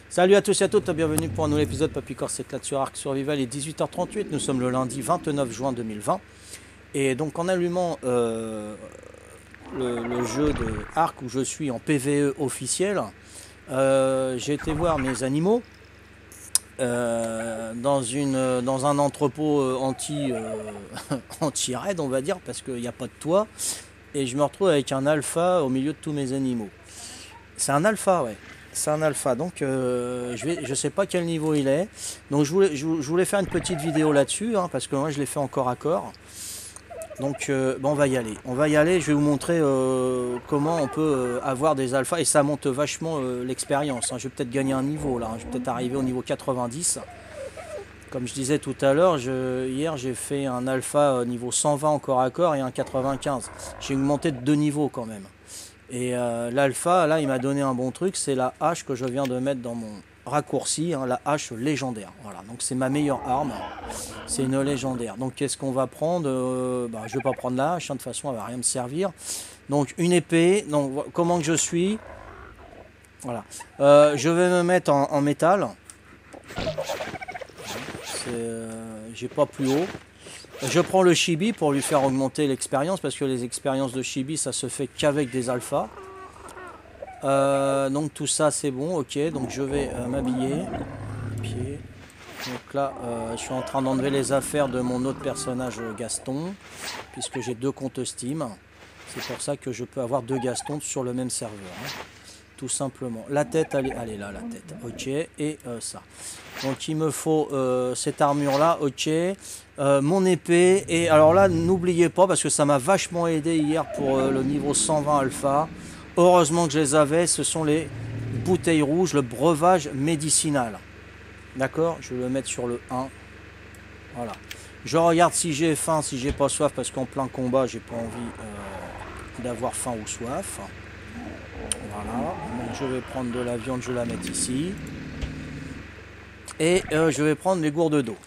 Salut à tous et à toutes, bienvenue pour un nouvel épisode Papy Corse s'éclate sur Ark Survival. Il est 18h38, nous sommes le lundi 29 juin 2020. Et donc en allumant le jeu de Ark où je suis en PvE officiel, j'ai été voir mes animaux dans un entrepôt anti-raid on va dire, parce qu'il n'y a pas de toit. Et je me retrouve avec un alpha au milieu de tous mes animaux. C'est un alpha, ouais. C'est un alpha, donc je sais pas quel niveau il est. Donc je voulais faire une petite vidéo là-dessus, hein, parce que moi je l'ai fait en corps à corps. Donc bon, on va y aller. On va y aller, je vais vous montrer comment on peut avoir des alphas. Et ça monte vachement l'expérience, hein. Je vais peut-être gagner un niveau là, hein. Je vais peut-être arriver au niveau 90. Comme je disais tout à l'heure, hier j'ai fait un alpha niveau 120 en corps à corps et un 95. J'ai augmenté de 2 niveaux quand même. Et l'alpha, là, il m'a donné un bon truc, c'est la hache que je viens de mettre dans mon raccourci, hein, la hache légendaire. Voilà, donc c'est ma meilleure arme, c'est une légendaire. Donc qu'est-ce qu'on va prendre? Je vais pas prendre la hache, hein, de toute façon, elle va rien me servir. Donc une épée, donc comment que je suis? Voilà, je vais me mettre en métal. J'ai pas plus haut. Je prends le chibi pour lui faire augmenter l'expérience, parce que les expériences de chibi ça se fait qu'avec des alphas. Donc tout ça c'est bon, ok, donc je vais m'habiller. Pied. Donc là je suis en train d'enlever les affaires de mon autre personnage Gaston, puisque j'ai 2 comptes Steam. C'est pour ça que je peux avoir 2 Gastons sur le même serveur, hein. Tout simplement. La tête, elle est là, la tête. Ok, et ça. Donc il me faut cette armure là, ok. Mon épée. Et alors là, n'oubliez pas, parce que ça m'a vachement aidé hier pour le niveau 120 alpha. Heureusement que je les avais. Ce sont les bouteilles rouges, le breuvage médicinal. D'accord, je vais le mettre sur le 1. Voilà. Je regarde si j'ai faim, si j'ai pas soif, parce qu'en plein combat, j'ai pas envie d'avoir faim ou soif. Voilà, donc je vais prendre de la viande, je vais la mettre ici. Et je vais prendre les gourdes d'eau.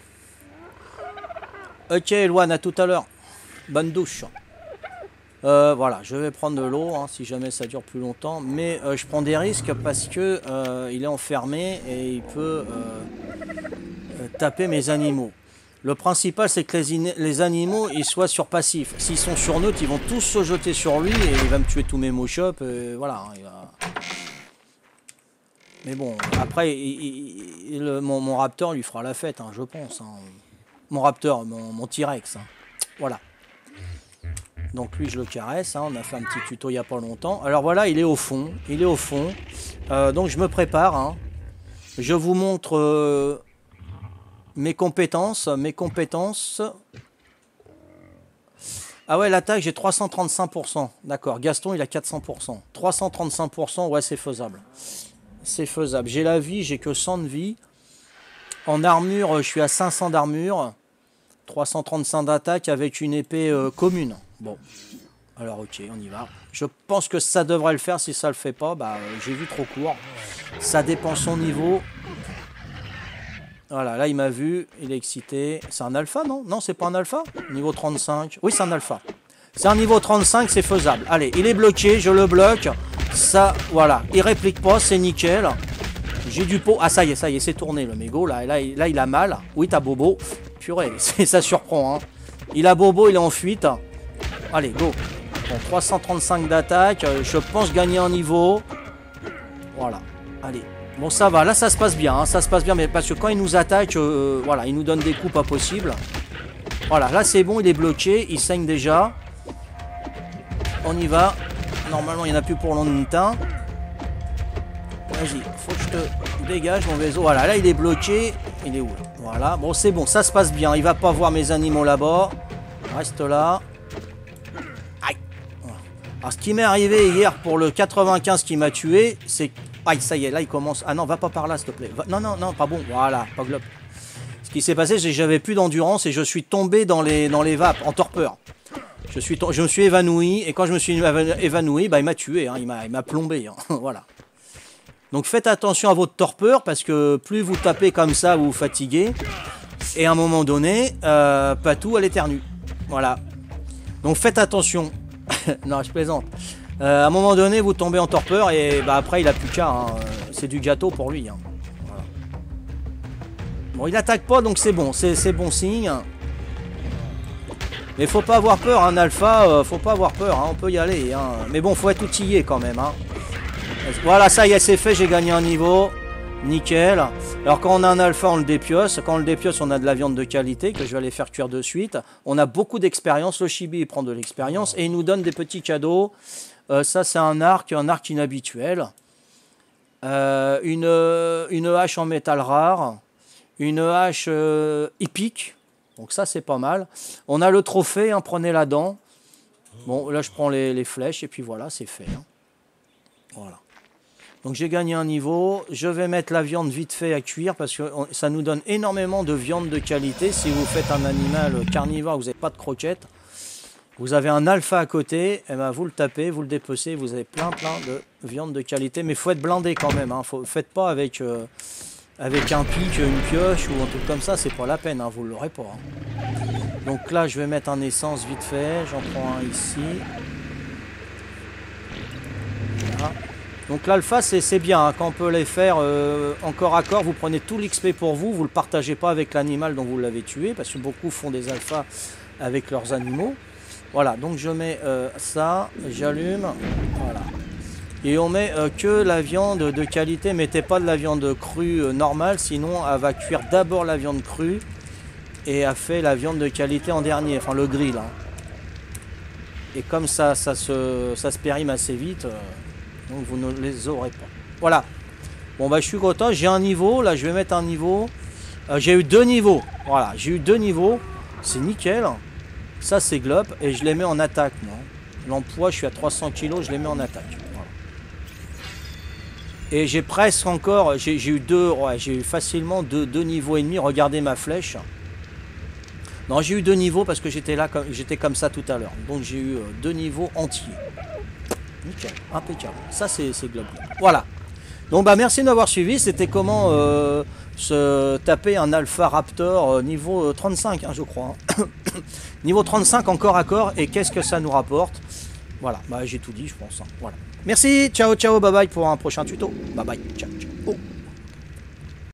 Ok, Eloane, à tout à l'heure. Bonne douche. Voilà, je vais prendre de l'eau, hein, si jamais ça dure plus longtemps. Mais je prends des risques parce que il est enfermé et il peut taper mes animaux. Le principal, c'est que les animaux, ils soient sur passif. S'ils sont sur neutre, ils vont tous se jeter sur lui et il va me tuer tous mes mochops. Voilà. Mais bon, après, mon raptor lui fera la fête, hein, je pense. Hein. Mon raptor, mon T-Rex. Hein. Voilà. Donc lui, je le caresse. Hein. On a fait un petit tuto il n'y a pas longtemps. Alors voilà, il est au fond. Il est au fond. Donc je me prépare. Hein. Je vous montre... mes compétences. Ah ouais, l'attaque, j'ai 335%. D'accord, Gaston, il a 400%. 335%, ouais, c'est faisable. C'est faisable. J'ai la vie, j'ai que 100 de vie. En armure, je suis à 500 d'armure. 335 d'attaque avec une épée commune. Bon, alors ok, on y va. Je pense que ça devrait le faire. Si ça le fait pas, bah j'ai vu trop court. Ça dépend son niveau. Voilà, là il m'a vu, il est excité. C'est un alpha, non? Non, c'est pas un alpha? Niveau 35. Oui, c'est un alpha. C'est un niveau 35, c'est faisable. Allez, il est bloqué, je le bloque. Ça, voilà. Il réplique pas, c'est nickel. J'ai du pot. Ah, ça y est, c'est tourné le mégot. Là, il a mal. Oui, t'as Bobo. Purée, ça surprend. Hein. Il a Bobo, il est en fuite. Allez, go. Bon, 335 d'attaque. Je pense gagner un niveau. Voilà. Allez. Bon, ça va, là ça se passe bien, hein, ça se passe bien, mais parce que quand il nous attaque, voilà, il nous donne des coups pas possibles. Voilà, là c'est bon, il est bloqué, il saigne déjà. On y va. Normalement, il n'y en a plus pour longtemps. Vas-y, faut que je te dégage mon vaisseau. Voilà, là il est bloqué. Il est où là? Voilà, bon c'est bon, ça se passe bien. Il va pas voir mes animaux là-bas. Reste là. Aïe. Alors ce qui m'est arrivé hier pour le 95 qui m'a tué, c'est... Aïe, ça y est, là il commence. Ah non, va pas par là, s'il te plaît. Non, pas bon. Voilà, pas glop. Ce qui s'est passé, c'est que j'avais plus d'endurance et je suis tombé dans les vapes, en torpeur. Je me suis évanoui, et quand je me suis évanoui, bah, il m'a tué, hein, il m'a plombé. Hein, voilà. Donc faites attention à votre torpeur, parce que plus vous tapez comme ça, vous vous fatiguez. Et à un moment donné, Patou, elle éternue. Voilà. Donc faites attention. Non, je plaisante. À un moment donné, vous tombez en torpeur et bah, après, il a plus qu'à. Hein. C'est du gâteau pour lui. Hein. Bon, il attaque pas, donc c'est bon, c'est bon signe. Mais faut pas avoir peur, un alpha, faut pas avoir peur, hein, on peut y aller. Hein. Mais bon, faut être outillé quand même. Hein. Voilà, ça y est, c'est fait, j'ai gagné un niveau. Nickel. Alors quand on a un alpha, on le dépioce. Quand on le dépioce, on a de la viande de qualité que je vais aller faire cuire de suite. On a beaucoup d'expérience. Le chibi, il prend de l'expérience et il nous donne des petits cadeaux. Ça, c'est un arc inhabituel. Une hache en métal rare. Une hache épique. Donc ça, c'est pas mal. On a le trophée, hein, prenez la dent. Bon, là, je prends les flèches et puis voilà, c'est fait. Hein. Voilà. Donc j'ai gagné un niveau. Je vais mettre la viande vite fait à cuire parce que ça nous donne énormément de viande de qualité. Si vous faites un animal carnivore, vous n'avez pas de croquettes. Vous avez un alpha à côté, et ben vous le tapez, vous le dépecez, vous avez plein de viande de qualité. Mais il faut être blindé quand même. Hein. Faites pas avec un pic, une pioche ou un truc comme ça, c'est pas la peine, hein, vous ne l'aurez pas. Hein. Donc là, je vais mettre un essence vite fait, j'en prends un ici. Voilà. Donc l'alpha, c'est bien, hein, quand on peut les faire en corps à corps, vous prenez tout l'XP pour vous, vous ne le partagez pas avec l'animal dont vous l'avez tué, parce que beaucoup font des alphas avec leurs animaux. Voilà, donc je mets ça, j'allume, voilà. Et on met que la viande de qualité, mettez pas de la viande crue normale, sinon elle va cuire d'abord la viande crue et elle fait la viande de qualité en dernier, enfin le grill. Hein. Et comme ça se périme assez vite, donc vous ne les aurez pas. Voilà. Bon bah je suis content, j'ai un niveau, là je vais mettre un niveau. J'ai eu 2 niveaux, voilà, j'ai eu 2 niveaux, c'est nickel. Ça c'est glop et je les mets en attaque. L'emploi, je suis à 300 kg, je les mets en attaque. Et j'ai presque encore, j'ai eu j'ai eu facilement deux niveaux et demi. Regardez ma flèche. Non, j'ai eu 2 niveaux parce que j'étais comme ça tout à l'heure. Donc j'ai eu 2 niveaux entiers. Nickel, impeccable. Ça c'est global. Voilà. Donc bah merci de m'avoir suivi. C'était comment se taper un Alpha Raptor niveau 35, hein, je crois. Hein. Niveau 35 encore à corps. Et qu'est-ce que ça nous rapporte? Voilà, bah j'ai tout dit, je pense. Hein. Voilà. Merci, ciao, ciao, bye bye pour un prochain tuto. Bye bye, ciao, ciao. Oh.